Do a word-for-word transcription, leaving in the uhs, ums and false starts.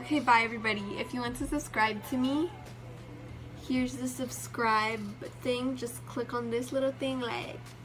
Okay, bye everybody. If you want to subscribe to me, here's the subscribe thing. Just click on this little thing, like